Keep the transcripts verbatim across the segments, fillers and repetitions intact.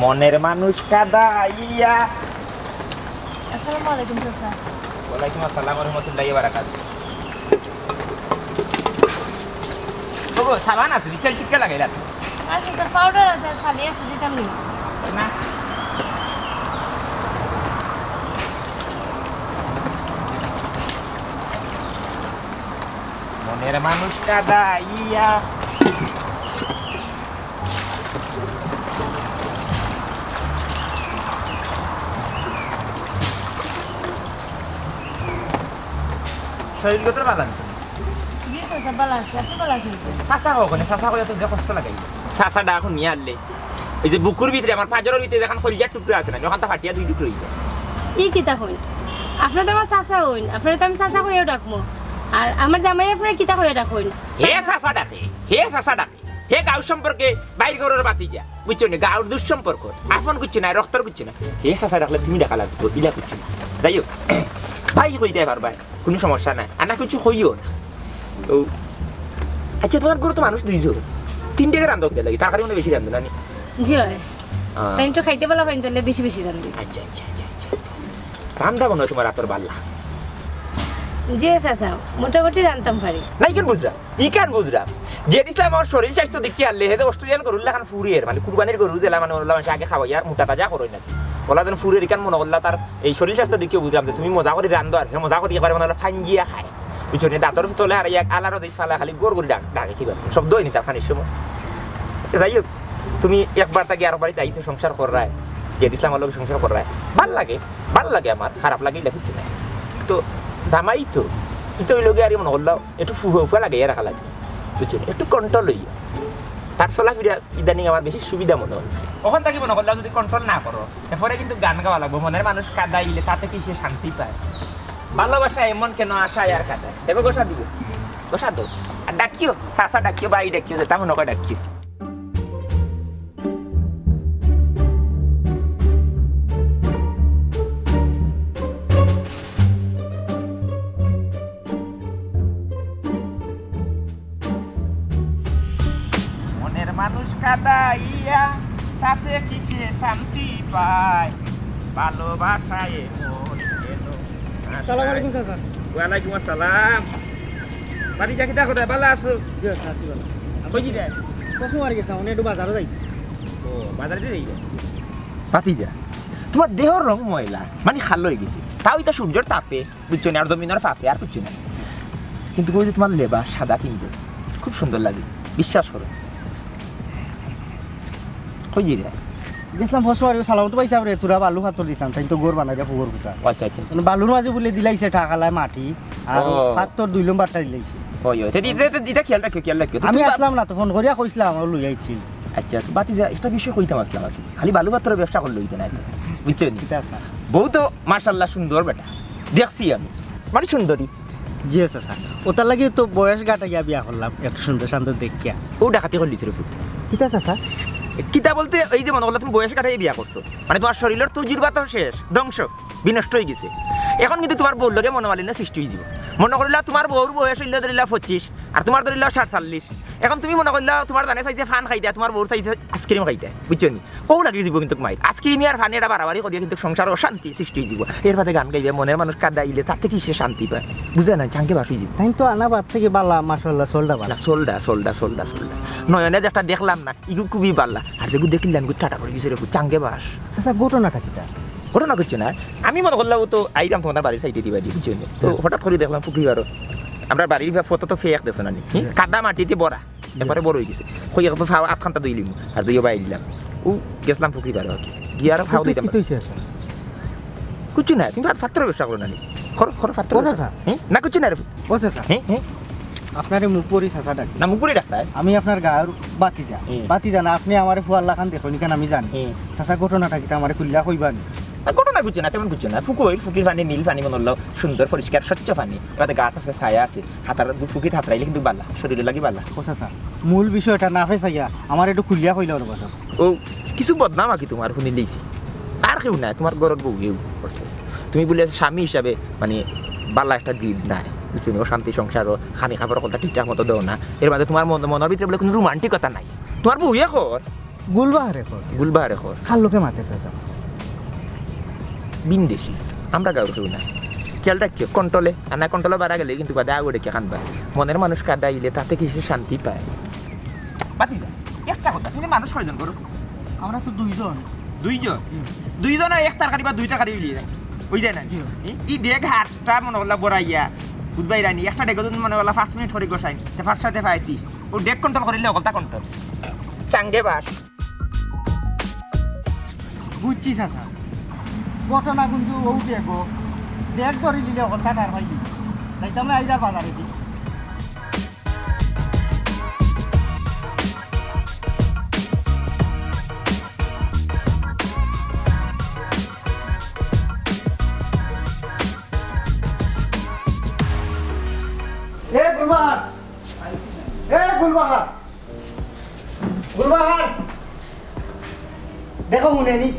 মনের মানুষ কাদাইয়া। আসসালামু আলাইকুম চাচা। ওয়ালাইকুম আসসালাম ওয়া রাহমাতুল্লাহি ওয়া বারাকাতুহু। ওগো সাবান আছে তেল চিটকা লাগাই রাত। আচ্ছা স্যার পাউডার আছে সালি আছে দিতাম নি না মনের মানুষ কাদাইয়া। শরীর কত বাগান জি চাচা ভালো আছে আপনি ভালো আছেন তো? সাসা ওখানে সাসা করে তো যে কষ্ট লাগাই সাসাটা এখন নিয়ে আনলে এই যে বুকুর ভিতরে আমার পাঁজরের ভিতরে যখন কলিজার টুকরো আছে না যখন তা ফাটিয়া দুই টুকরো হয়ে যায়। ই কিতা হইন আপনার তো আমার চাচা হইন আপনার তো আমি চাচা হইয়া ডাকবো আর আমার জামাই আপনার কিতা হইয়া ডাকইন। হে সাসা ডাকে হে সাসা ডাকে হে গাঁও সম্পর্কে বাইর ঘরের বাতি যা বুঝছো না গাঁর দুঃসম্পর্ক আপন করছে না রক্তর করছে না হে সাসা ডাকলে তুমি ডাকা লাগবে ইলা করছো না যাই হোক ভাই কই দেয় পারবা কোনো সমস্যা নাই আর না কিছু হইও না। ও আচ্ছা তোমার গরু তো মানুষ দুইজন তিন টাকা রান্ধক দেয় লাগে তার মনে বেশি রান্ধো না জি হয় তাই তো খাইতে বলা পাইন তাহলে বেশি বেশি রান্ধি। আচ্ছা আচ্ছা আচ্ছা আচ্ছা রান্না মনে হয় তোমার রাতর বাল্লা। জি চাচা মোটামুটি রান্ধতাম পারি না ইকেন বুঝরা ইকেন বুঝরা যে দিছিলাম আমার শরীর স্বাস্থ্য দেখি আনলে হে অস্ট্রেলিয়ান গরু লাখান ফুরিয়ের মানে কুরবানির গরু জেলা মানে ওলা মানুষ আগে খাওয়াই আর মোটা তাজা করোই না ওলা যেন ফুরিয়ের ইকান মনে করলা তার এই শরীর স্বাস্থ্য দেখিও বুঝলাম যে তুমি মজা করে রান্ধো আর মজা করে করে মানে ফাঞ্জিয়া খায় বুঝছো না দাঁতর ভিতরে আর এক আলারও দেখ ফালা খালি গোর করে ডাক ডাকে কি বলে শব্দ হয়নি তার খানির সময়। আচ্ছা যাই হোক তুমি একবার তাকে আরো বাড়িতে আইসে সংসার করায় যে দিছিলাম আমার লোক সংসার করায় ভাল লাগে ভাল লাগে আমার খারাপ লাগে এটা কিছু না তো জামাই তো ইতো ওই লোকে আর মনে করলাম একটু ফুফা ফুফা লাগে রাখা লাগে বুঝছো একটু কন্ট্রোল হই তার চলাফেরা ইদানিং আমার বেশি সুবিধা মনে হল ওখান থেকে মনে করলাম যদি কন্ট্রোল না করো এরপরে কিন্তু গান গাওয়া লাগবে মনের মানুষ কাদাইলে তাতে কি সে শান্তি পায় ভালোবাসা এমন কেন আশায় আর কাদায় এবার গোসা দিও গোসা দো আর ডাকিও সাসা ডাকিও বা এই ডাকিও যেটা মনে করে ডাকিও। মানুষ কাদাইয়া তাতে কিসে শান্তি পায় ভালোবাসায় এমন কেন। আসসালামু আলাইকুম চাচা। ওয়ালাইকুম আসসালাম। বাড়ি যাকি দেখো রে ভালো আছো? জি আচ্ছা আসি ভালো। কই কি রে? কসম আর গেছ মানে একটু বাজারে যাই। ও বাজারে যাই। পাতি যা। তোমার দেহর রং ময়লা মানে খাল হয়ে গেছে তাও এটা সূর্যের তাপে বুঝছো না আর জমিনের তাপে আর কিছু না কিন্তু কই যে তোমার লেবা সাদা কিন্তু খুব সুন্দর লাগে বিশ্বাস করো। কই রে গেছিলাম ফসওয়ার সালাম তো পাইছা রে তোরা বালু হাতর দিতাম তাই তো গোর বানাই দে ফুগর কুটা। আচ্ছা আচ্ছা মানে বালুর মাঝে বলে দিলাইছে ঢাকালায় মাটি আর হাতর দুই লম্বারটা দিলাইছে। ওই ওই তেদি এটা এটা খেয়াল রাখিও খেয়াল রাখিও। আমি আসলাম না তো ফোন করিয়া কইছিলাম আমার লই আইছি। আচ্ছা বাতি যা একটা বিষয় কইতাম আসলাম আর কি খালি বালু পাত্রের ব্যবসা করলে হইতো না বুঝছো নি ঠিক আছে বউ তো মাশাআল্লাহ সুন্দর বেটা দেখছি আমি মানে সুন্দরী। জি আছে স্যার ওটার লাগি তো বয়স গাটা গিয়া বিয়া করলাম একটু সুন্দর সুন্দর দেখিয়া। ও ডাকাতি করলিছে রে পুত্র। ঠিক আছে স্যার কিতা বলতে এই যে মনে করলে তুমি বয়স কাটাই বিয়া করছো মানে তোমার শরীরের তুজির তো শেষ ধ্বংস বিনষ্ট হয়ে গেছে এখন কিন্তু তোমার বউর লগে মনোমালিন্য সৃষ্টি হয়ে যাব। মনে করিলা তোমার বউর বয়স হইলে ধরিলা পঁচিশ আর তোমার ধরিলা সাতচল্লিশ এখন তুমি মনে করলা তোমার জানে চাইছে ফান খাইতে তোমার বউর চাইছে আইসক্রিম খাইতে বুঝছো নি কৌ লাগি যাব কিন্তু মাই আইসক্রিম আর ফান এটা বাড়াবাড়ি করিয়া কিন্তু সংসার অশান্তি সৃষ্টি হয়ে যাব। এর বাদে গান গাইবে মনের মানুষ কাদাইলে তাতে কি সে শান্তি পায় বুঝে না চাঙ্কে বাস হয়ে যাব। তাই তো আনা বাদ থেকে বালা মাশাআল্লাহ সোলডা বালা সোলডা সোলডা সোলডা সোলডা নয়নে যেটা দেখলাম না ইগু খুবই বাল্লা আর যেগুলো দেখলাম টাটা করে গেছে রে চাঙ্গে বাস। আচ্ছা ঘটনাটা কিটা ঘটনা করছো না আমি মনে করলাম তো আইলাম তোমার বাড়ির সাইডে দিবা দিয়ে বুঝছো তো হঠাৎ করে দেখলাম পুকুরি বারো আমরা বাড়ির ফটো তো ফেক দেখছো না কাদা মাটিতে বড়া এবারে বড় হয়ে গেছে কই এখন ফাও আট ঘন্টা দইলিম আর দুইও বাই দিলাম ও গেছিলাম পুকুরি বারো আর কি গিয়ে আর ফাও দিতাম কিছু না তুমি ফাত্র ব্যবসা করো না খর খর ফাত্র না কিছু না রে বসে স্যার হ্যাঁ হ্যাঁ আপনার মুখপুরি চাচা ডাক না মুখপুরি ডাক্তার আমি আপনার গাঁর বাতিজা বাতিজা না আপনি আমার ফুয়াল্লা খান দেখুন কেন আমি জানি চাচা ঘটনাটা কি আমার খুললা কইবা নি ঘটনা কিছু না তেমন কিছু না ফুকুই ফুকির পানি নীল পানি মনে হলো সুন্দর পরিষ্কার স্বচ্ছ পানি এবার গাছ আছে ছায়া আছে হাতার দু ফুকি হাতরাইলে কিন্তু বাল্লা শরীরে লাগি বাল্লা ও চাচা মূল বিষয়টা না ফেসাইয়া আমার একটু খুলিয়া কইলা ওর কথা ও কিছু বদনাম আকি তোমার শুনি লইছি আর কেউ নাই তোমার ঘরের বউ কেউ করছে তুমি বলে স্বামী হিসাবে মানে বাল্লা একটা জীব নাই বুঝছো শান্তি সংসারও খানি খাবার কথা ঠিকঠাক মতো দেও না এর মাঝে তোমার মনের ভিতরে বলে কোনো রোমান্টিকতা নাই তোমার বউ কর গুলবাহারে কর গুলবাহারে খর কার লোকে মাতে চাচা বিনদেশি আমরা গাঁর কেউ না খেয়াল রাখিও কন্ট্রোলে আর না কন্ট্রোলে বাড়া গেলে কিন্তু বাদে আগো ডেকে কানবা মনের মানুষ কাদাইলে তাতে কিছু শান্তি পায় বাতি যা একটা কথা তুমি মানুষ কয়জন করো আমরা তো দুইজন দুইজন দুইজন এক তরকারি বা দুই তরকারি মিলিয়ে যায় ওই যায় না ই দেখ হাতটা মনে হল্লা বড়াইয়া বুধবাই রানি একটা ডেকে যদি মনে হল্লা পাঁচ মিনিট হরে গোসাই ফার সাথে পাইতি ও ডেক কন্ট্রোল করিলে অকলতা কন্ট্রোল চাঙ্গে বাস বুঝছি চাচা ঘটনা কিন্তু ও দেখো দেখ ধরে দিলে কথা টার ভাই তাই তো আমরা আইজা বাজারে দিই এ গুলবাহার এ গুলবাহার গুলবাহার দেখো মনে নি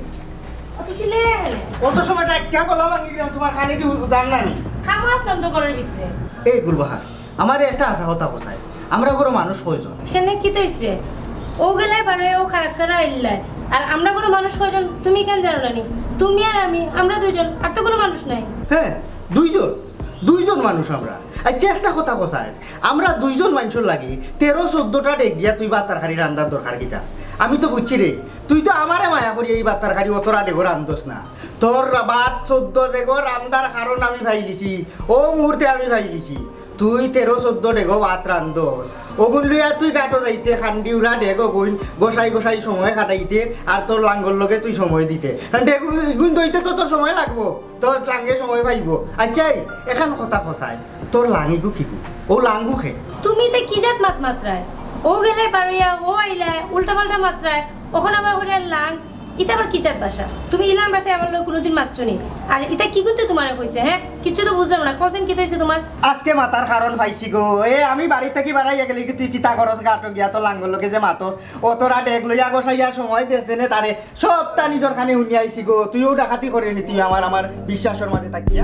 কত সময়টা কে বলা ভাঙি দিলাম তোমার খানি দি জান না নি খামো আসলাম তো ঘরের ভিতরে এই গুলবাহার আমার একটা আশা কথা কোথায় আমরা কোনো মানুষ কয়জন এখানে কি তো হইছে ও গেলাই পারে ও খারাপ করা ইল্লাই আর আমরা কোনো মানুষ কয়জন তুমি কেন জানো না নি তুমি আর আমি আমরা দুইজন আর তো কোনো মানুষ নাই হ্যাঁ দুইজন দুইজন মানুষ আমরা আচ্ছা একটা কথা কোথায় আমরা দুইজন মানুষের লাগি তেরো চোদ্দটা ডেক দিয়া তুই বাত তরকারি রান্দার দরকার কিতা আমি তো বুঝছি রে তুই তো আমারে মায়া করি এই বাত তরকারি অতরা ডেগো রান্ধস না তোর বাত চোদ্দ ডেগো রান্দার কারণ আমি ভাইলিছি ও মুহূর্তে আমি ভাইলিছি তুই তেরো চোদ্দ ডেগো ভাত রান্ধস ওগুন লইয়া তুই গাটো যাইতে খান্ডি উড়া ডেগো গুণ গোসাই গোসাই সময় কাটাইতে আর তোর লাঙ্গর লগে তুই সময় দিতে ডেগু গুণ দইতে তো তোর সময় লাগবো তোর লাঙ্গে সময় পাইব আচ্ছা এখন কথা ফসায় তোর লাঙ্গিগু কিগু ও লাঙ্গু খে তুমি তো কি জাত মাত মাত্রায় ও গেলে পারইয়া ও আইলায় উল্টা পাল্টা মাত্রায় ওখানে আবার হলে লাং ইটা আবার কি জাত ভাষা তুমি ইলান ভাষায় আমার লোক কোনোদিন মাত্র নি আর এটা কি করতে তোমার কইছে হ্যাঁ কিচ্ছু তো বুঝলাম না কখন কি হয়েছে তোমার আজকে মাতার কারণ পাইছি গো এ আমি বাড়ি থেকে বাড়াইয়া গেলি কি তুই কিতা করস গাটো গিয়া তো লাঙ্গল লোকে যে মাতস ও তোরা ডেক লইয়া গোসাইয়া সময় দেছে নে তারে সবটা নিজের খানে শুনি আইছি গো তুইও ডাকাতি করে নি তুই আমার আমার বিশ্বাসের মাঝে থাকিয়া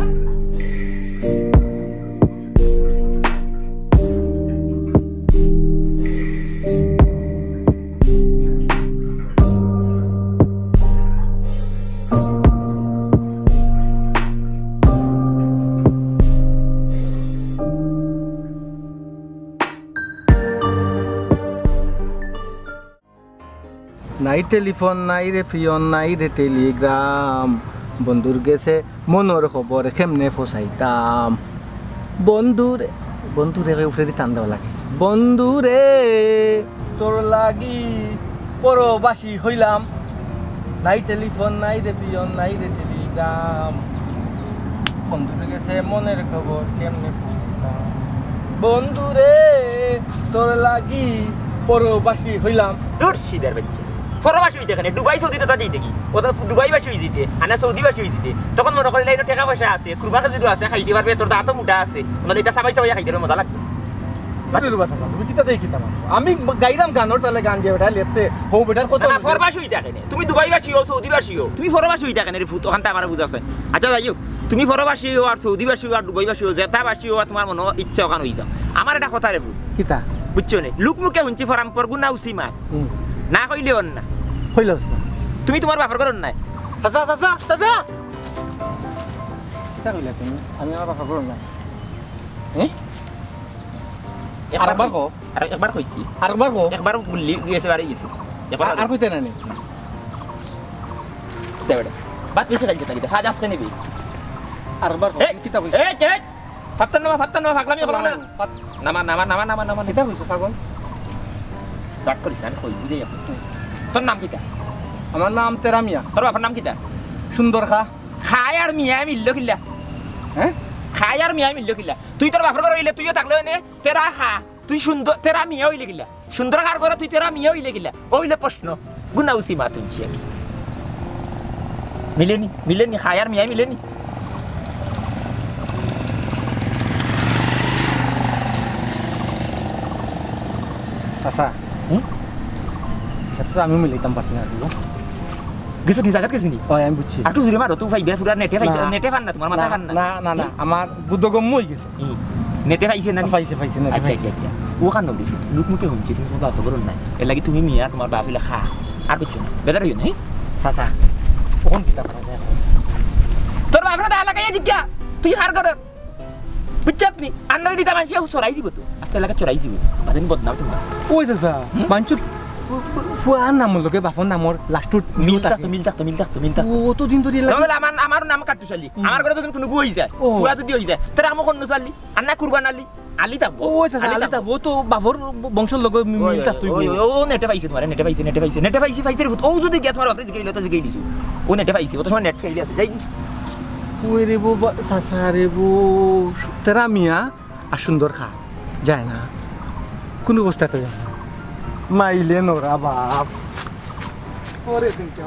নাই টেলিফোন নাই রে ফিয়ন নাই রে টেলিগ্রাম বন্ধুর গেছে মনের খবর কেমনে ফসাইতাম বন্ধুরে বন্ধুরে উঠে দিয়ে টান দেওয়া লাগে বন্ধুরে তোর লাগি পরবাসী হইলাম নাই টেলিফোন নাই রে ফিয়ন নাই রে টেলিগ্রাম বন্ধুরে গেছে মনের খবর কেমনে ফসাইতাম বন্ধুরে তোর লাগি পরবাসী হইলাম দূর সিদার বাচ্চা ফরবাসী হইতে এখানে দুবাই সৌদিতে তা যেতে কি ওটা দুবাইবাসী হয়ে যেতে আনা সৌদিবাসী হয়ে যেতে তখন মনে করেন এটা টাকা পয়সা আছে কুরবা কাজিরও আছে খাইতে পারবে তোর দাঁতও মোটা আছে মানে এটা সাবাই সাবাই খাইতে মজা লাগবে তুমি কিতা দেই কিতা আমি গাইরাম গানোর তালে গান যে বেটা লেটছে হো বেটার কত না ফরবাসী হইতে এখানে তুমি দুবাইবাসী হও সৌদিবাসী হও তুমি ফরবাসী হইতে এখানে রে ফুট ওখানটা আমার বুঝাছে আচ্ছা যাইও তুমি ফরবাসী হও আর সৌদিবাসী হও আর দুবাইবাসী হও জেতাবাসী হও তোমার মনে ইচ্ছা ওখান হই যাও আমার এটা কথা রে ফুট কিতা বুঝছো নে লুক মুখে শুনছি ফরাম পরগু না উসি মা না কইলে অন না হইল তুমি তোমার বাপের করন নাই চাচা চাচা চাচা কিতা কইলা তুমি আমি আমার বাপা করব না হ্যাঁ আরেকবার কো একবার কইছি আরেকবার কো একবার বললি গেছে বাড়ি গেছে একবার আর কইতে না নি দেবড়া বাত বেশি খাইতে থাকি খাজ আসকে নিবি আরেকবার কো কিতা কইছ এই এই ফাত্তান নামা ফাত্তান নামা ফাগলামি করো না নামা নামা নামা নামা নামা কিতা কইছ পাগল রাগ করিস আমি কই বুঝে যাব তোর নাম কিটা আমার নাম তেরা মিয়া তোর বাবার নাম কিটা সুন্দর খা খায় আর মিয়া মিললো কিল্লা হ্যাঁ খায় আর মিয়া মিললো কিল্লা তুই তোর বাপের ঘরে হইলে তুইও থাকলে নে তেরা খা তুই সুন্দর তেরা মিয়া হইলে কিল্লা সুন্দর কার ঘরে তুই তেরা মিয়া হইলে কিল্লা ওইলে প্রশ্ন গুনা উসি মা তুই মিলেনি মিলেনি খায় আর মিয়া মিলেনি চাচা হুম সেটা আমি মিলাইতাম পারছি না দিলো গেছে নি জায়গা গেছে নি ওই আমি বুঝছি আর তুই জুরে মারো তুই ভাই বেফুরা নেটে ভাই নেটে ফান না তোমার মাথা ফান না না না না আমার বুদ্ধগম হই গেছে নেটে ফাইছে না ফাইছে ফাইছে না আচ্ছা আচ্ছা আচ্ছা ও খান নবি লুক মুখে হুমছি তুমি বাপ করুন না এর লাগি তুমি মিয়া তোমার বাপ হইলা খা আর কিছু না বেজার হইও না চাচা কখন কিতা করা যায় তোর বাপরা দা লাগাইয়া জিজ্ঞা তুই হার কর বুঝছাত নি আন্নারে দিতা মানসি চড়াই দিব তো আস্তে এলাকা চড়াই দিব বাদিন বদনাম তোমার ওই চাচা মানুষ ফুয়ার নামৰ লগে বাপৰ নামৰ লাষ্টত মিল থাকতো মিল থাকতো মিল থাকতো মিল থাকতো ও তো দিন ধৰি নহলে আমার আমার নাম কাটু চালি আমার ঘরে যদি কোনো বই যায় ও। বুয়া যদি হই যায় তাহলে আমো কোন চালি আন্না কুরবান আলি আলি থাকবো ওই চাচা আলি তাব তো বাপৰ বংশৰ লগে মিল থাকতো ওই ও নেটে পাইছে তোমারে নেটে পাইছে নেটে পাইছে নেটে পাইছে পাইছে ও যদি গে তোমার বাপরে জিগাইলো তো জিগাই দিছো ও নেটে পাইছে ও তো সময় নেট ফেলি আছে যাই ওই রে বো চাচা রে বো তেরা মিয়া আর সুন্দর খা যায় না কোনো অবস্থাতে যায় না মাইলে নরা বাপ ওরে দিনটা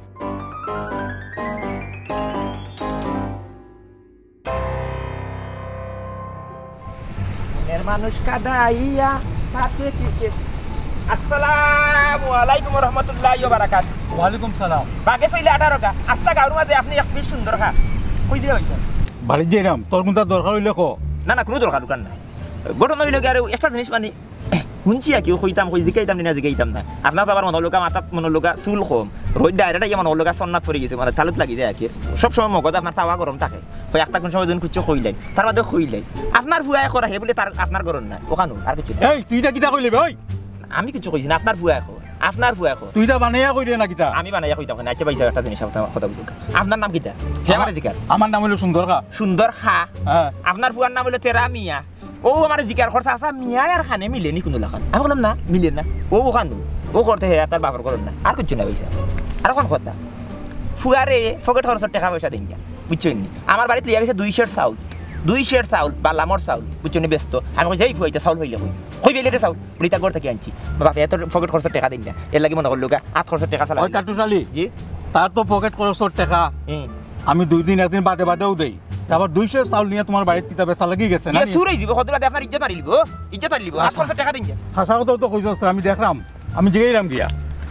এর মানুষ কাদাইয়া তাতে কি আসসালামু আলাইকুম ওয়া রাহমাতুল্লাহি ওয়া বারাকাতুহু ওয়ালাইকুম সালাম বাকে সইলে আঠারো কা আস্তা গাউর মাঝে আপনি এক পিস সুন্দর খা কই দিয়া হইছে বাড়ি যাইরাম তোর কোনটা দরকার হইলে কো না না কোনো দরকার দোকান নাই ঘটনা হইল কি আর একটা জিনিস মানে শুনছি আর কি কইতাম কই জিকাইতাম না জিকাইতাম না আপনার তো আবার মনোলোকা মাথাত মনোলোকা চুল কম রোদ ডাইরেক্ট ইয়া মনোলোকা সন্নাত পড়ে গেছে মানে তালুত লাগি যায় আর কি সব সময় মগজ আপনার তাওয়া গরম থাকে কই একটা কোন সময় যেন কিছু কইলাই তার বাদে কইলাই আপনার ফুয়ায় করা হে বলে তার আপনার গরম নাই ওখানো আর কিছু না। এই তুই এটা কিতা কইলি ভাই আমি কিছু কইছি না আপনার ফুয়ায় কো আপনার ফুয়ায় কো তুই এটা বানাইয়া কই দে না কিতা আমি বানাইয়া কইতাম না আচ্ছা পাইছা একটা জিনিস কথা বুঝুক আপনার নাম কিতা হে আমার জিকার আমার নাম হলো সুন্দর খা সুন্দর খা হ্যাঁ আপনার ফুয়ার নাম হলো তেরা মিয়া ও আমার জিকার খরচা আসা মিয়া আর খানে মিলে নি কোনো লাখান আমি বললাম না মিলে না ও ওখান ও করতে হে তার বাবার করেন না আর কিছু না পয়সা আর কোন কথা ফুয়ারে ফকেট খরচের টাকা পয়সা দিন যা বুঝছেন নি আমার বাড়িতে লিয়া গেছে দুই শের চাউল দুই শের চাউল বা লামর চাউল বুঝছেন নি ব্যস্ত আমি কইছি এই ফুয়াইটা চাউল হইলে কই কই বেলে চাউল বুড়িটা ঘর থেকে আনছি বাবা এত ফকেট খরচের টাকা দিন না এর লাগি মনে করলো আট খরচের টাকা চালা ওই কাটু চালি জি তার তো পকেট খরচর টাকা হুম আমি দুই দিন একদিন বাদে বাদেও দেই তারপর দুইশো চাউল নিয়ে তোমার বাড়িতে কিতা বেচা লাগি গেছে না সুরাই দিব কতলা আপনার ইজ্জত পারি লিব ইজ্জত পারি লিব আট খরচের টাকা দিন যা হাসা কথাও তো কইছ আমি দেখলাম আমি জিগাইলাম গিয়া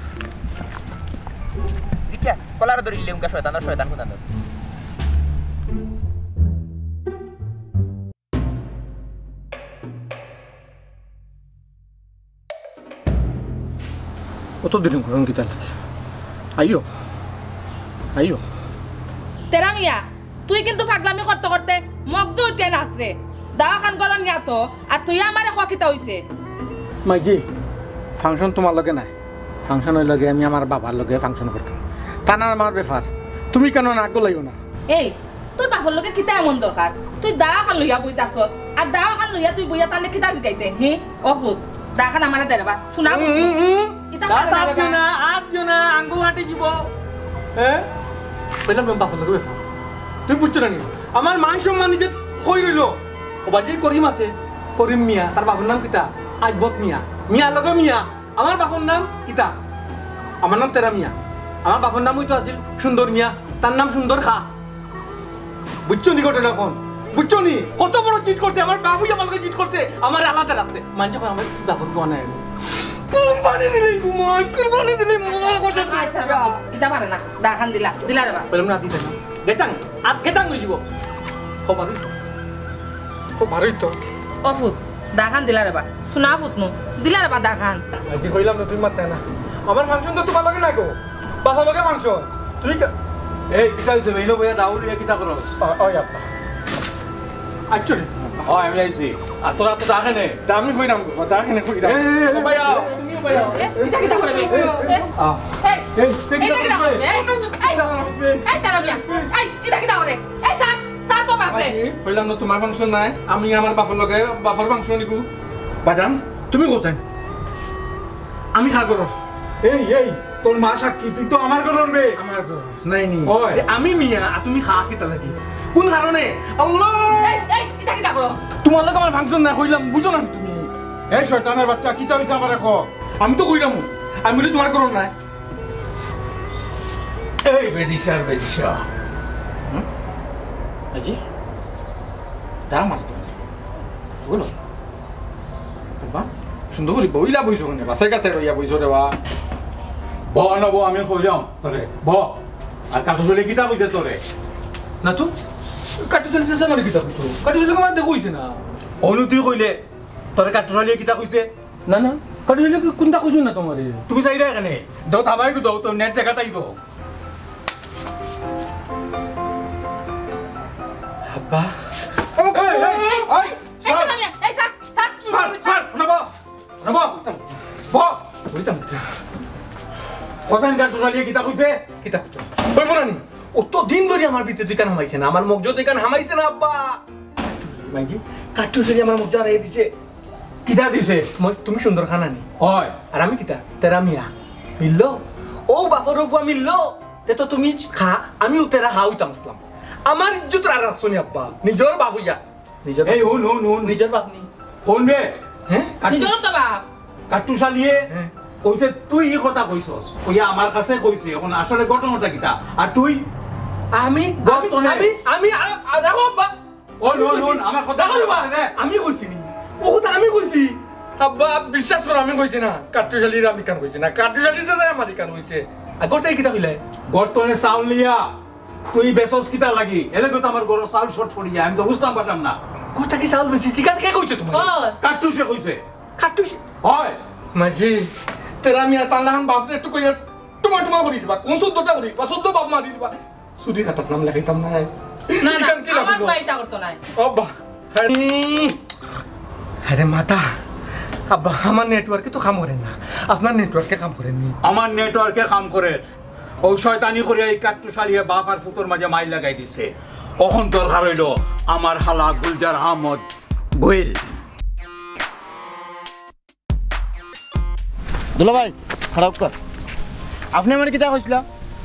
জিকা কলার ধরিলে উনকা শয়তান শয়তান কোন দাঁত কত দিন ঘরন কিতা লাগে আইও আইও তেরা মিয়া তুই কিন্তু পাগলামি করতে করতে মগজ উঠে নাচরে দাওয়া খান করন নিয়া তো আর তুই আমারে খকিতা হইছে মাইজি ফাংশন তোমার লগে নাই ফাংশনের লগে আমি আমার বাবার লগে ফাংশন করতাম তা না আমার ব্যাপার তুমি কেন না আগ লাগিও না এই তোর বাপর লোকে কিতা এমন দরকার তুই দাওয়া খান লইয়া বই থাকছ আর দাওয়া খান লইয়া তুই বইয়া তাহলে কিতা জিগাইতে হি অফুত দাওয়া খান আমারে দেবা শুনা ইতা পারে না রে বা আগ দিও না আঙ্গু হাঁটি যাব হ্যাঁ বললাম বাপর লগে ব্যাপার তুই বুঝছো না নি আমার মান সম্মান নিজে কই রইল ও বাজির করিম আছে করিম মিয়া তার বাপের নাম কিতা আজবত মিয়া মিয়া লগে মিয়া আমার বাপের নাম কিতা আমার নাম তেরা মিয়া আমার বাপের নাম হইতো আছিল সুন্দর মিয়া তার নাম সুন্দর খা বুঝছো নি ঘটনা এখন বুঝছো নি কত বড় চিট করছে আমার বাপুই আমার লগে চিট করছে আমার আলাদা আছে মানছে কই আমার বাপের কোয়া নাই কুরবানি দিলে ঘুমাই কুরবানি দিলে মজা করছে আচ্ছা বাবু ইতা পারে না দাওয়া খান দিলা দিলা রে বা বললাম না দিতে না গেতাং আত গেতাং হয়ে যাব খুব ভালোই তো খুব ভালোই তো অফুত দাওয়া খান দিলা রে বা শুনা অফুত নু দিলা রে বা দাওয়া খান আজকে কইলাম না তুমি মারতে না আমার ফাংশন তো তোমার লগে না গো বাবা লগে ফাংশন তুমি এই কিতা হইছে বেইলো বইয়া দাউল ইয়া কিতা করস ওই আপা অ্যাকচুয়ালি হয় আমি আইছি আর তোরা তো দেখে নে দামি কইরাম গো দামি কইরাম ও ভাই আও তুমি ভাই আও এ ইতা কিতা করে বে আও এই এই ইতা কিতা করে এই এই তারা মিয়া এই ইতা কিতা করে এই স্যার স্যার তো বাপরে কইলাম না তোমার ফাংশন নাই আমি আমার বাপের লগে বাপের ফাংশন নিকু বাদাম তুমি কোথায় আমি খা করো এই এই তোর মা সাক্ষী তুই তো আমার ঘর বে আমার নাই নি ওই। আমি মিয়া আর তুমি খা কিতা লাগি কোন কারণে আল্লাহ এই এই ইতা কিতা করো তোমার লগে আমার ফাংশন নাই কইলাম বুঝো না তুমি এই শয়তানের বাচ্চা কিতা হইছে আমারে কো আমি তো কইলাম আমি বলি তোমার করো নাই এই বেদিশার বেদিশা আজি দাম মারতো বলো বাবা সুন্দর করে বইলা বইছো কেন বাসাই কাতে রইয়া বইছো রে বা ব নব আমি কইলাম তোরে ব আর কাটু চলে কিতা কইছে তোরে না তো কাটি চলে যাচ্ছে মানে কিতা কইছো কাটি চলে মানে দেখো হইছে না অনু তুই কইলে তোরে কাটু চলে কিতা কইছে না না কাটু চালি কোনটা কইছো না তোমার তুমি চাইরা এখানে দাও থামাই গো দাও তো নেট জায়গা তাইব আব্বা এই এই এই এই শোন আমি এই স্যার স্যার স্যার স্যার নবা নবা বা বইতাম কোথায় কাটু চালিয়ে কিতা কইছে কিতা কইতো কইব না নি অত দিন ধরে আমার ভিতরে তুই কেন হামাইছে না আমার মগজ তুই কেন হামাইছে না আব্বা মাইজি কাটু চালি আমার মগজ রাই দিছে কিতা দিছে মই তুমি সুন্দর খানা নি হয় আর আমি কিতা তেরা মিয়া মিললো ও বাপর ফুয়া মিললো তে তো তুমি খা আমি তেরা হা হইতাম আসলাম আমার ইজ্জত আর রাখছনি আব্বা নিজর বাপ হইয়া নিজর এই হুন হুন হুন নিজর বাপ নি হুন রে হ্যাঁ নিজের তো বাপ কাটু চালিয়ে হ্যাঁ। কইছে তুই এই কথা কইছস কইয়া আমার কাছে কইছে এখন আসলে ঘটনাটা কিতা আর তুই আমি গপ তো আমি আমি রাখো আব্বা ও নুন নুন আমার কথা দেখো বাবা, আমি কইছি নি ও কথা আমি কইছি আব্বা বিশ্বাস করো আমি কইছি না কাটুশালির আমি কান কইছি না কাটুশালির যে আমার কান কইছে আগর তাই কিতা কইলাই গর্তনে চাউল লিয়া তুই বেসস কিতা লাগি এলে তো আমার গরো চাউল শর্ট পড়িয়া আমি তো বুঝতাম পারলাম না কথা কি চাউল বেশি সিগাত কে কইছে তোমার ও কাটুসে কইছে কাটুশ হয় মাঝি তেরা মিয়া তান্দাহান বাপরে একটু কইয়া টুমা টুমা করি দিবা কোন চোদ্দটা করি বা চোদ্দ বাপ মারি দিবা সুদি খাতার নাম লেখাইতাম না না না ইকান কি আমার লাগলো? বাড়িটা করতো না আব্বা আরে মাতা আব্বা আমার নেটওয়ার্কে তো কাম করেন না আপনার নেটওয়ার্কে কাম করেন নি আমার নেটওয়ার্কে কাম করে ও শয়তানি করে এই কাট্টু শালিয়ে বাপ আর ফুটোর মাঝে মাইল লাগাই দিছে কখন দরকার হইল আমার হালা গুলজার আহমদ গোয়েল দুলা ভাই খারাপ কর আপনি আমার কিতা কইছিল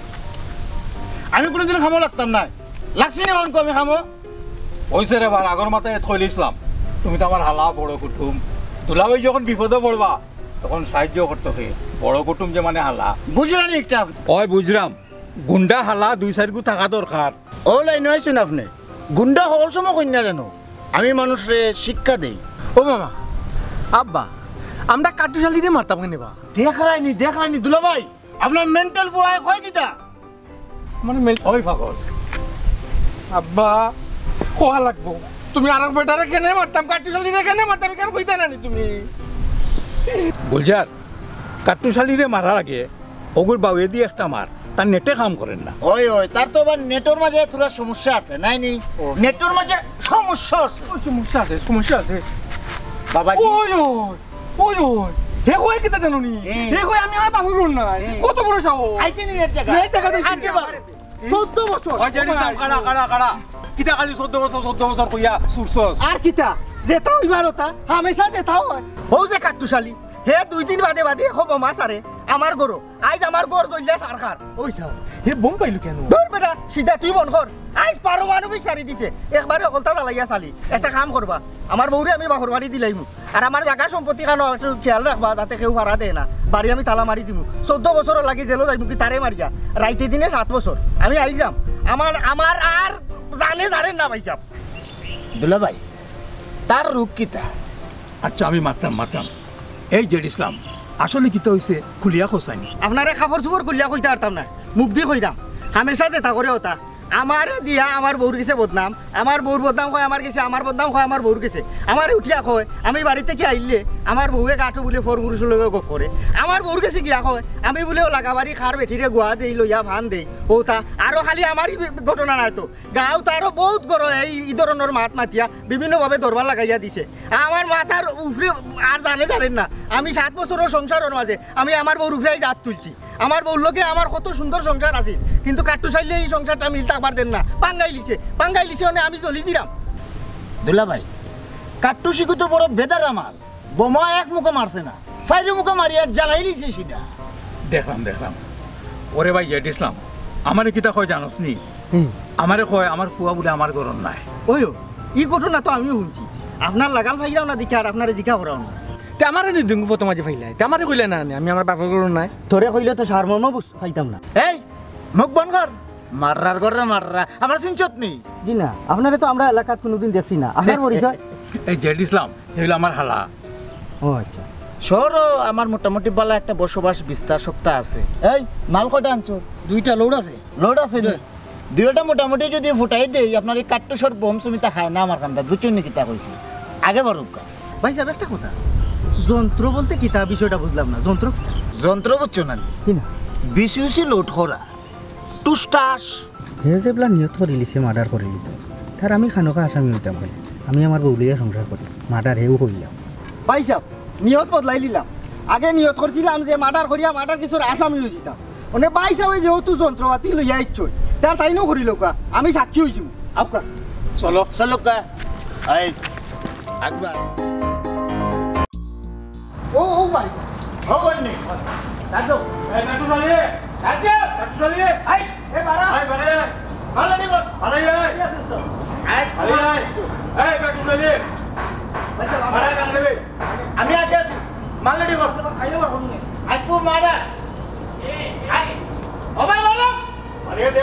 আমি কোনোদিন খামো লাগতাম না লাগছি না এখন কমে খামো ওইসে রে বার আগর মাথায় থইল ইসলাম তুমি তো আমার হালা বড় কুটুম দুলাভাই যখন বিপদে পড়বা তখন সাহায্য করতে হে বড় কুটুম যে মানে হালা বুঝলেন না একটা ওই বুঝলাম গুন্ডা হালা দুই চার গু থাকা দরকার ও লাইন হয়েছেন আপনি গুন্ডা হল সময় কন্যা জানো আমি মানুষরে শিক্ষা দেই ও মামা আব্বা আমরা কাটুশালিরে মারতাম কেন বা দেখায়নি দেখায়নি দুলা ভাই আপনার মেন্টাল বয় কয় কিতা মানে ওই পাগল আব্বা কোয়া লাগবো তুমি আর বেটারে কেনে মারতাম কাটুশালিরে কেনে মারতাম কেন কইতা না তুমি গুলজার কাট্টু শালিরে মারার আগে ওগুর বাউয়ে দিয়ে একটা মার তার নেটে কাম করেন না ওই ওই তার তো আবার নেটর মাঝে তোরা সমস্যা আছে নাই নি নেটর মাঝে সমস্যা আছে ওই সমস্যা আছে সমস্যা আছে বাবাজি ওই ওই ওই ওই হে কই কিতা জানো নি হুম। হে কই আমি আর পাগল করব না হুম। কত বড় সাহস আইছেন এর জায়গা এই জায়গা দেখছি। একেবারে চোদ্দ বছর ওই যে ইসলাম কাড়া কাড়া কাড়া কিতা খালি চোদ্দ বছর চোদ্দ বছর কইয়া সুরসস আর কিতা যেটা হইবার ওটা হামেশা যেটাও হয় হও যে কাট্টুশালী হে দুই দিন বাদে বাদে হব মাছ আরে আমার গরু আইজ আমার গর জ্বললে সারখার ওই সাহ হে বোম পাইলো কেন ধর বেটা সিধা তুই বন কর আইজ পারমাণবিক সারি দিছে একবারে অকলতা জ্বালাইয়া চালি একটা কাম করবা আমার বউরে আমি বাহর বাড়ি দিলাইমু আর আমার জায়গা সম্পত্তি কানো একটু খেয়াল রাখবা যাতে কেউ ভাড়া দেয় না বাড়ি আমি তালা মারি দিমু চোদ্দ বছর লাগি জেলো যাইমু কি তারে মারিয়া রাইতে দিনে সাত বছর আমি আইলাম আমার আমার আর জানে জানেন না ভাই সাহেব দুলা ভাই তার রূপ কিতা আচ্ছা আমি মারতাম মারতাম এই জেড ইসলাম আসলে কিতা হইছে খুলিয়া খোসাইনি আপনারে কাপড় চুপড় খুলিয়া কইতে পারতাম না মুখ দিয়ে কইরাম হামেশা যেটা করে ওটা আমারে দিয়া আমার বউর গেছে বদনাম আমার বউর বদনাম হয় আমার গেছে আমার বদনাম হয় আমার বউর গেছে আমার উঠিয়া কয় আমি বাড়ি থেকে আইলে আমার বউয়ে গাঁঠো বলে ফর পুরুষের লগে গপ করে আমার বউর গেছে গিয়া কয় আমি বলে লাগাবাড়ি খার বেঠিরে গোয়া দেই লইয়া ভান দেই ও তা আরো খালি আমারই ঘটনা নাই তো গাঁও তারও বহুত গর এই ই ধরনের মাত মাতিয়া বিভিন্নভাবে দরবার লাগাইয়া দিছে আমার মাথার উফরে আর জানে জানেন না আমি সাত বছরের সংসারের মাঝে আমি আমার বউর উফরে জাত তুলছি আমার বউর লোকে আমার কত সুন্দর সংসার আছে কিন্তু কাট্টু চাইলে এই সংসারটা মিলতে পারতেন না পাঙ্গাই লিছে পাঙ্গাই লিছে মানে আমি চলিছিলাম দুলা ভাই কাট্টু শিখু তো বড় বেদার আমার বোমা এক মুখে মারছে না চাইরে মুখে মারিয়া জ্বালাই লিছে সেটা দেখলাম দেখলাম ওরে ভাই জেড ইসলাম আমারে কিতা কয় জানোস নি আমারে কয় আমার ফুয়া বলে আমার গরম নাই ওই ই ঘটনা তো আমিও শুনছি আপনার লাগাল ভাইরাও না দেখে আর আপনার জিকা করাও না তে আমারে নি দুঙ্গু ফটো মাঝে ফাইলাই তে আমারে কইলে না নি, আমি আমার বাপের করুন নাই তোরে কইলে তো সারমর্ম বুঝ পাইতাম না এই মুখ বন্ধ কর মাররার করে মাররা আমার সিনচত নেই জি না আপনারে তো আমরা এলাকাত কোনোদিন দেখছি না আপনার পরিচয় এই জেড ইসলাম এগুলো আমার হালা ও আচ্ছা শহর আমার মোটামুটি বলা একটা বসবাস বিস্তার সপ্তাহ আছে এই মাল কটা আনছো দুইটা লোড আছে লোড আছে নি দুইটা মোটামুটি যদি ফুটাই দেই আপনার এই কাট্টু সর বোম সুমিতা খায় না আমার কান্দা দুচুন কিতা কইছি আগে বারুক ভাই সাহেব একটা কথা যন্ত্র বলতে কিতা বিষয়টা বুঝলাম না যন্ত্র যন্ত্র বুঝছো না কি না বিসি উসি লোড করা টুসটাস হে যেগুলা নিয়ত করে লিছে মার্ডার করে দিত তার আমি খানকা আসামি হইতাম বলে আমি আমার বউলিয়া সংসার করি মার্ডার হেও করিলাম পাইছাম নিয়ত বদলাই নিলাম আগে নিয়ত করছিলাম যে মার্ডার করিয়া মার্ডার কিছুর আসামি হয়ে যেতাম মানে পাইছাম ওই যেহেতু যন্ত্রপাতি লইয়া ইচ্ছই তার তাইনও করিল কা আমি সাক্ষী হয়েছি আপনার চলো চলো কা এই একবার ও ও ভাই খবর নেই দাদু এই কাটু শালি দাদু কাটু শালি আই এ বারা আই বারে ভালো নেই বল আরে এই আই আরে এই কাটু শালি আরে কাটু শালি আমি আগে আসি মালদি কর আজ তো মারা ও ভাই বলো আরে দে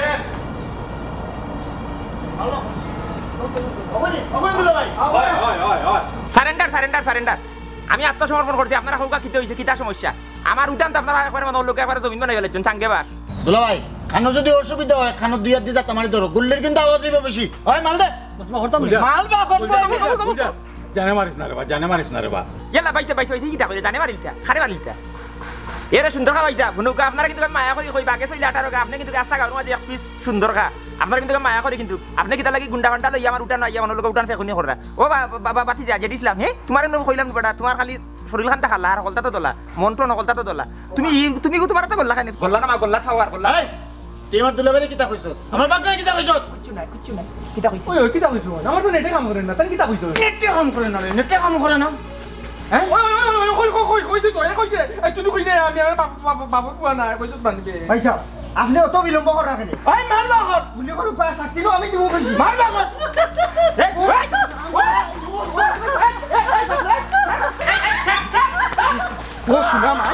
ভালো ওগনি ওগনি বলো ভাই হয় হয় হয় হয় সারেন্ডার সারেন্ডার সারেন্ডার আমি আত্মসমর্পণ করছি আপনারা হৌকা কিতে হয়েছে কিতা সমস্যা আমার উঠান তো আপনারা একবারে মানে লোক একবারে জমিন বানাই ফেলেছেন চাঙ্গে বাস দুলা ভাই খানো যদি অসুবিধা হয় খানো দুই হাত দিয়ে যা তোমার ধরো গুল্লের কিন্তু আওয়াজ হইবে বেশি হয় মাল দে মাল বা করবো জানে মারিস না রে বা জানে মারিস না রে বা ইয়ালা বাইছে বাইছে বাইছে কিতা কইলে জানে মারিলতা খারে মারিলতা এরা সুন্দর খা বাইছা ভুনুকা আপনারা কিন্তু মায়া করি কই বাকে চইলা আটার আপনি কিন্তু রাস্তা গাউন মাঝে এক পিস সুন্দর খা আপনারা কিন্তু মায়া করি কিন্তু আপনি কিতা লাগি গুন্ডা ঘন্টা লইয়া আমার উঠান আইয়া মানুষ লোক উঠান ফেকুনি কররা ও বাবা বাতি যা যে দিছিলাম হে তোমার এনে কইলাম বেটা তোমার খালি শরীর খানটা খালা আর কলতা তো দলা মনটো নকলতা তো দলা তুমি তুমি তোমার তো গল্লা খানি গল্লা না মা গল্লা খাওয়ার গল্লা এই তুই আমার দুলা ভাই কিতা কইছস আমার বাপকে কিতা কইছস কিচ্ছু নাই কিচ্ছু নাই কিতা কইছি ওই ওই কিতা কইছো আমার তো নেটে কাম করে না তাই কিতা কইছো নেটে কাম করে না রে নেটে কাম করে না হ্যাঁ ওই ওই ওই কই কই কইছে তো এ কইছে এই তুমি কই না আমি আমার বাবা বাবা কোয়া না কইছো বানবে ভাইসা আপনি অত বিলম্ব করা কেন ভাই মাল বা কর গুলি করে উপায় শাস্তি নো আমি দিব কইছি মাল বা কর ও শুনা মা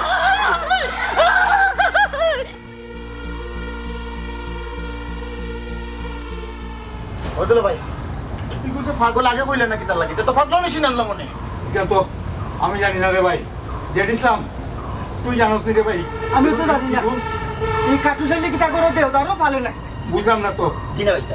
ও দুলা ভাই তুই কইছে পাগল আগে কইলে না কিতা লাগি তো পাগল মেশিন আনলাম মনে কেন তো আমি জানি না রে ভাই জেড ইসলাম তুই জানোস রে ভাই আমি তো জানি না এই কাটু চাইলে কিতা করে দেও জানো ফালে না বুঝলাম না তো কিনা বাইছা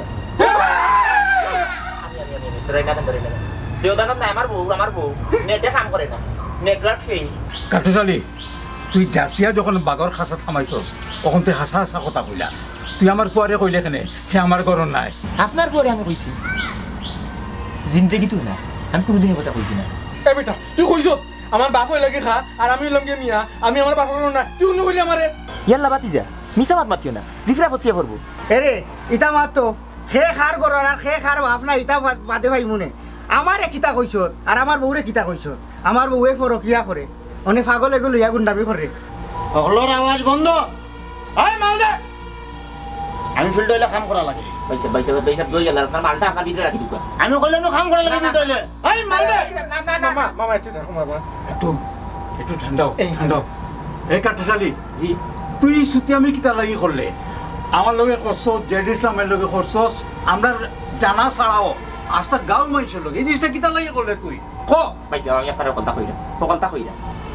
আমি আমি আমি ধরে না ধরে না দেওদানব না আমার বউ আমার বউ নেটে কাম করে না নেটওয়ার্ক ফেল কাটুশালি তুই জাসিয়া যখন বাগর খাসা থামাইছস তখন তুই হাসা হাসা কথা কইলা তুই আমার ফুয়ারে কইলে কেনে হে আমার গরম নাই আপনার পরে আমি কইছি জিন্দেগি তুই না আমি কোনোদিনই কথা কইছি না এ বেটা তুই কইছো আমার বাপ হই লাগে খা আর আমি লমগে মিয়া আমি আমার বাপ হইল না তুই অন্য কইলি আমারে ইয়াল্লা বাতি যা মিছা মাত মাতিও না জিফরা পচিয়া করবো এরে ইটা মাতো খে খার গরর আর খে খার বাপ না ইটা বাদে ভাই মনে আমারে কিতা কইছ আর আমার বউরে কিতা কইছ আমার বউয়ে ফরকিয়া করে অনেক পাগল এগুলো ইয়া গুন্ডামি করে হলর আওয়াজ বন্ধ এই মাল দে আমি ফিল্ড হইলে কাম করা লাগে বাইসা বাইসা বাইসা দই গেল আপনার মালটা আপনার ভিতরে রাখি দিবা আমি কইলে না কাম করা লাগে ফিল্ড হইলে এই মাল দে মামা মামা একটু দেখো মামা একটু একটু ঠান্ডাও ঠান্ডাও এই কাটুশালি জি তুই ছুটি আমি কিতা লাগি করলে আমার লগে করছস জেড ইসলামের লগে করছস আমরা জানা ছাড়াও আস্তা গাঁও মানুষের লগে এই জিনিসটা কিতা লাগি করলে তুই ক বাইসা আমি আপনার কথা কইরা সকলটা কইরা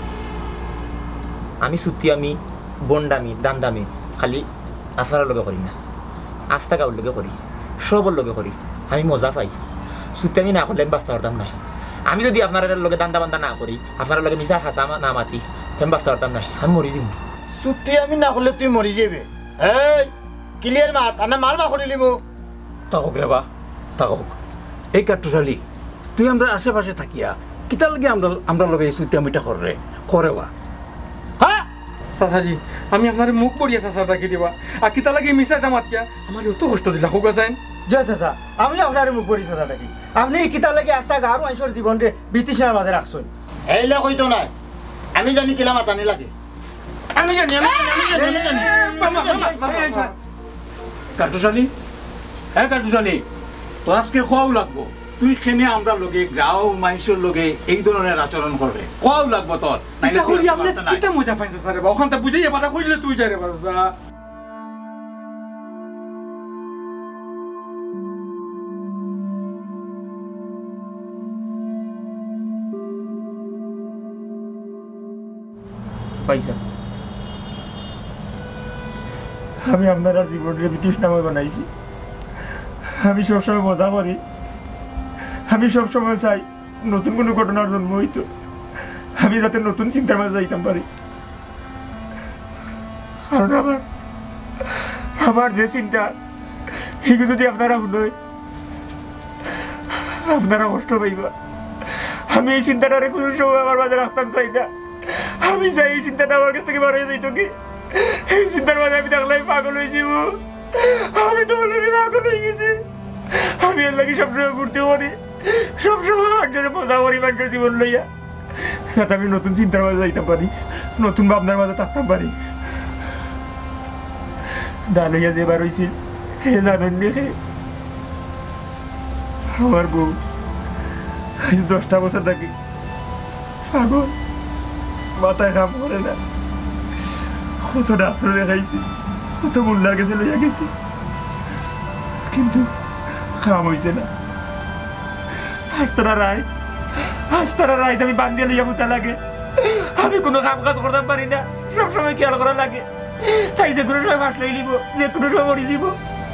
আমি সুতি আমি বন্ডামি দান্দামি খালি আপনার লগে করি না আস্তা গাঁর লগে করি সবর লগে করি আমি মজা পাই সুতি আমি না করলে আমি বাঁচতে পারতাম না আমি যদি আপনার লগে দান্দা বান্দা না করি আপনার লগে মিশা হাসা না মাতি আমি বাঁচতে পারতাম না আমি মরি দিব ছুটি আমি না করলে তুই মরি যাবে এই ক্লিয়ার মাত আনা মাল বা করে লিব তাকক রে বা তাকক এই কাটুশালি তুই আমরা আশেপাশে থাকিয়া কিতা লাগে আমরা আমরা লগে এই ছুটি আমিটা করে করে বা হ্যাঁ চাচাজি আমি আপনার মুখ পড়িয়া চাচা ডাকি দিবা আর কিতা লাগে মিশাটা মাতিয়া আমার এত কষ্ট দিলা হোক যায় জয় চাচা আমি আপনার মুখ করি চাচা ডাকি আপনি কিতা লাগে আস্তা গাঁর মানুষের জীবনরে বিতৃষ্ণার মাঝে রাখছেন এইলা কইতো নাই আমি জানি কিলা মাতানি লাগে আমি জানি আমি জানি আমি জানি আমি জানি কাটুশালি হ্যাঁ কাটুশালি তোর আজকে খোয়াও লাগবো তুই খেনে আমরা লগে গাঁও মানুষের লগে এই ধরনের আচরণ করবে খোয়াও লাগবো তোর নাইলে তুই আজকে বাঁচতে নাই। কিতা মজা পাইছে স্যার বা ওখানটা বুঝাই এবার কইলে তুই যাই রে বাসা পয়সা আমি আপনার আর জীবনরে বিতৃষ্ণাময় বানাইছি আমি সবসময় মজা করি আমি সবসময় চাই নতুন কোনো ঘটনার জন্ম হইতো আমি যাতে নতুন চিন্তার মাঝে যাইতাম পারি। কারণ আমার আমার যে চিন্তা এগুলো যদি আপনারা শুনয় আপনারা কষ্ট পাইবা। আমি এই চিন্তাটারে কোনো সময় আমার মাঝে রাখতাম চাই না। আমি চাই এই চিন্তাটা আমার কাছ থেকে বার হয়ে যাইত কি। এই চিন্তার মাঝে আমি থাকলে আমি পাগল হয়ে যাব। আমি তো অলরেডি পাগল হয়ে গেছি। আমি এর লাগি সবসময় ঘুরতে পারি, সবসময় মানুষের মজা করি মানুষের জীবন লইয়া, যাতে আমি নতুন চিন্তার মাঝে যাইতাম পারি, নতুন ভাবনার মাঝে থাকতাম পারি। দা লইয়া যে বার হয়েছিল হে জানেন দেখে আমার বউ আজ দশটা বছর থাকি পাগল, মাথায় কাম করে না। কত ডাক্তার দেখাইছি, কত মোল্লার কাছে লইয়া গেছি, কিন্তু কাম হইছে না। আস্তারা রায় আস্তারা রায় আমি বান্ধিয়ে লইয়া মুতা লাগে। আমি কোনো কাম কাজ করতে পারি না, সবসময় খেয়াল করা লাগে। তাই যে কোনো সময় মাছ লই নিব, যে কোনো সময় মরি যাব।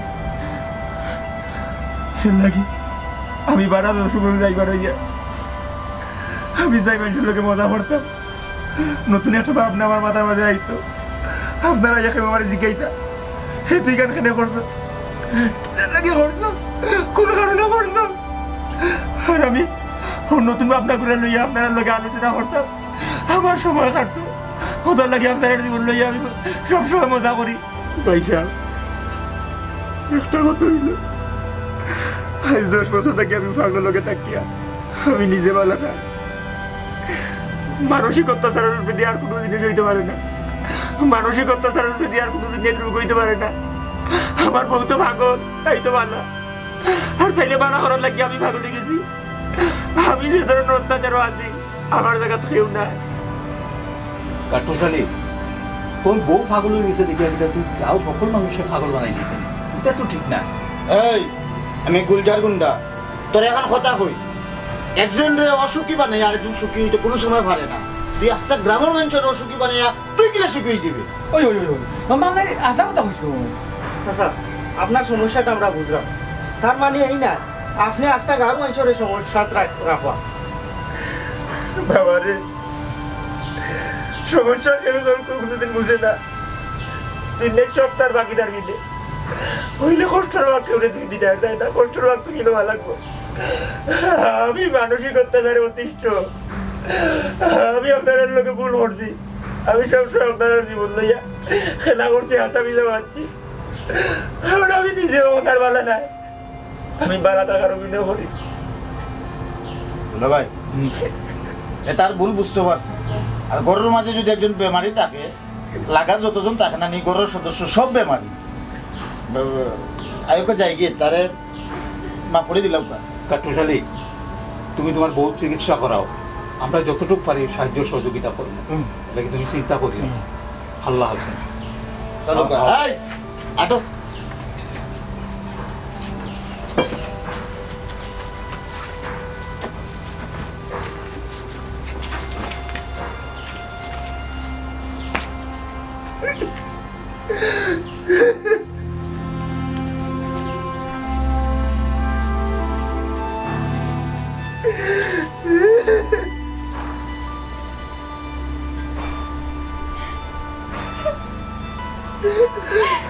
লাগি আমি বাড়া সময় যাইবার হইয়া আমি যাই মানুষের লোকে মজা করতাম। নতুন একটা ভাবনা আমার মাথার মাঝে আইতো। আপনারা যাকে আমার জিজ্ঞাইতা হে তুই গান খেলে করছো লাগে করছো কোনো কারণে করছো। আর আমি নতুন ভাবনা করে লইয়া আপনারা লোকে আলোচনা করতাম, আমার সময় কাটতো। ওদের লাগে আপনারা জীবন লইয়া আমি সবসময় মজা করি। পয়সা একটা কথা হইল, আজ দশ বছর থেকে আমি পাগলের লোকে থাকিয়া আমি নিজে ভালো না। মানসিক অত্যাচারের রূপে দিয়ে আর কোনো জিনিস হইতে পারে না, মানসিক অত্যাচারের রূপে দিয়ে আর কোনো জিনিস রূপ হইতে পারে না। আমার বউ তো পাগল, তাই তো ভালো। আর তাইলে বানা করার লাগিয়ে আমি পাগলে গেছি। আমি যে ধরনের অত্যাচারও আছি আমার জায়গা তো কেউ নাই। কাঠশালী তোর বউ পাগল হয়ে গেছে দেখি একটা তুই গাও সকল মানুষের পাগল বানাই দিতে, এটা তো ঠিক না। এই আমি গুলজার গুন্ডা, তোর এখন কথা কই, একজন রে অসুখী বানাই আরেকজন সুখী হইতে কোনো সময় পারে না। তুই আস্তে গ্রামের মানুষের অসুখী বানাইয়া তুই কিলা সুখী হয়ে যাবি? ওই ওই ওই মানে আশা কথা হইছো চাচা আপনার সমস্যাটা আমরা বুঝলাম। তার মানে এই না আপনি আস্থা গাঁর মানুষের সমস্যা রাখবা। বাবা রে, সমস্যা কেউ কোনোদিন বুঝে না। দিনের সপ্তাহ বাকিদার মিলে হইলে কষ্টের ভাগ কেউ দুই দিন আর দেয় না। কষ্টের ভাগ তো কিলো ভালো লাগবো। আমি মানসিক অত্যাচারে অতিষ্ঠ। আমি আপনার লোকে ভুল করছি। আমি সবসময় আপনার জীবন লইয়া খেলা করছি, হাসা মিজা পাচ্ছি। আমি নিজেও ওনার বালা নাই, আমি বালা টাকার অভিনয় করি। ভাই এ তার ভুল বুঝতে পারছি। আর ঘরের মাঝে যদি একজন বেমারি থাকে, লাগা যতজন থাকে না নি ঘরের সদস্য সব বেমারি। আয়োকে যাই গিয়ে তারে মা পড়ে দিলাম। কাঠশালী তুমি তোমার বউ চিকিৎসা করাও, আমরা যতটুকু পারি সাহায্য সহযোগিতা করবো। এটা তুমি চিন্তা করিও না। আল্লাহ হাসেন। চলো ভাই আটো। Ha ha ha!